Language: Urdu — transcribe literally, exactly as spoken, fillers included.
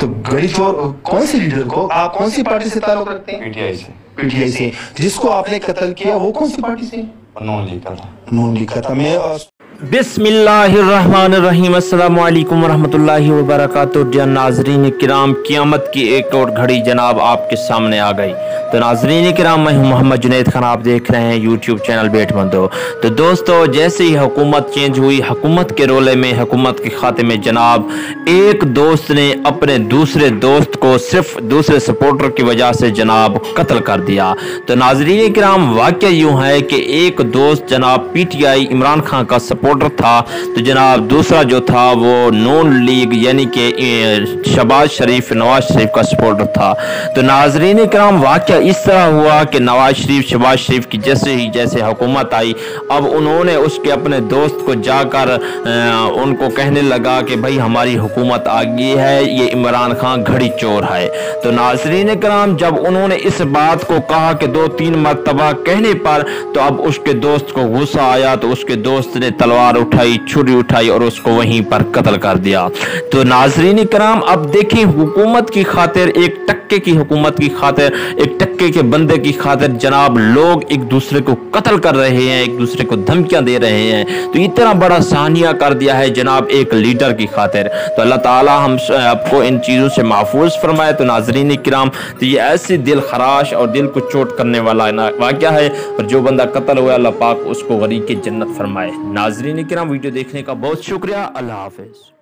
تو گھڑی چور کون سے لیڈر کو، آپ کون سی پارٹی سے تعلق رکھتے ہیں؟ پی ٹی آئی سے۔ پی ٹی آئی سے۔ جس کو آپ نے قتل کیا وہ کون سی پارٹی سے؟ نون لیگ کا تھا۔ نون لیگ کا تھا۔ میں بسم اللہ الرحمن الرحیم، السلام علیکم ورحمۃ اللہ وبرکاتہ۔ جن ناظرین کرام، قیامت کی ایک اور گھڑی جناب آپ کے سامنے آ گئی۔ تو ناظرین کرام، میں ہوں محمد جنید خان، آپ دیکھ رہے ہیں یوٹیوب چینل بیٹ بندو۔ تو دوستو، جیسے ہی حکومت چینج ہوئی، حکومت کے رولے میں، حکومت کے خاتمے میں جناب ایک دوست نے اپنے دوسرے دوست کو صرف دوسرے سپورٹر کی وجہ سے جناب قتل کر دیا۔ تو ناظرین کرام، واقعہ یوں ہے کہ ایک دوست جناب P T I Imran Khan کا سپورٹر تھا، تو جناب دوسرا جو تھا وہ نون لیگ یعنی کہ شہباز شریف نواز شریف کا سپورٹر تھا۔ تو ناظرین کرام، واقعہ اس طرح ہوا کہ نواز شریف شہباز شریف کی جیسے ہی جیسے حکومت آئی، اب انہوں نے اس کے اپنے دوست کو جا کر ان کو کہنے لگا کہ بھائی ہماری حکومت آ گئی ہے، یہ عمران خان گھڑی چور ہے۔ تو ناظرین کرام، جب انہوں نے اس بات کو کہا کہ دو تین مرتبہ کہنے پر، تو اب اس کے دوست کو غصہ آیا، تو اس کے دوست نے تلوار اٹھائی، چھری اٹھائی اور اس کو وہیں پر قتل کر دیا۔ تو ناظرین کرام، اب دیکھیں حکومت کی خاطر، ایک ٹکے کی حکومت کی خاطر، ایک ٹکے کے بندے کی خاطر جناب لوگ ایک دوسرے کو قتل کر رہے ہیں، ایک دوسرے کو دھمکیاں دے رہے ہیں۔ تو اتنا بڑا سانیہ کر دیا ہے جناب ایک لیڈر کی خاطر۔ تو اللہ تعالی ہم آپ کو ان چیزوں سے محفوظ فرمائے۔ تو ناظرین کرام، تو یہ ایسی دل خراش اور دل کو چوٹ کرنے والا واقعہ ہے، اور جو بندہ قتل ہوا اللہ پاک اس کو غریق جنت فرمائے۔ ناظرین کرام، ویڈیو دیکھنے کا بہت شکریہ۔ اللہ حافظ۔